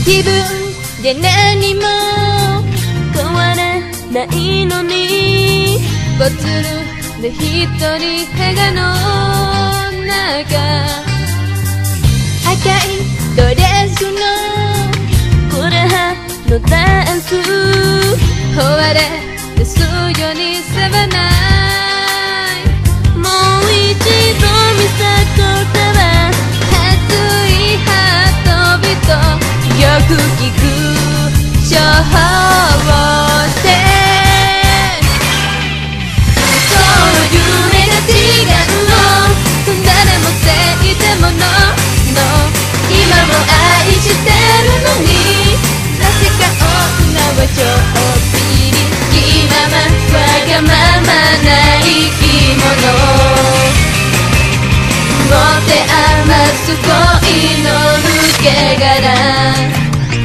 気分で何も変わらないのに、ぽつるで一人部屋の中、赤いドレスのコラハのダンス、壊れてすよにせばない。もう一度見たことは熱いハートビート、よく聞く情報ってそう夢が違うの、誰もせいてもの今も愛してるのに、なぜか女はちょっぴり気ままわがままな生き物、持て余す恋の抜け殻。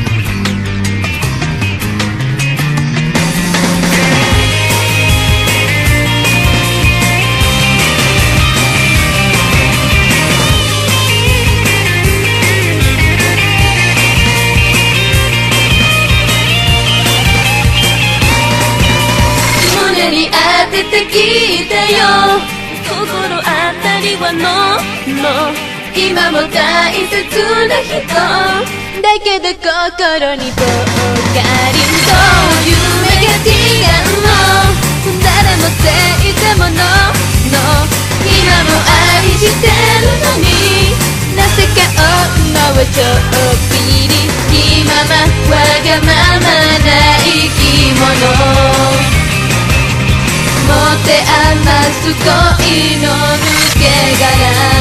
当てて聞いたよ、心当たりは今も大切な人だけど心にぽっかり。そう夢が違うの、誰もせいてもの今も愛してるのに、なぜか女はちょっぴり気ままわがままな生き物、持て余す恋の抜け殻。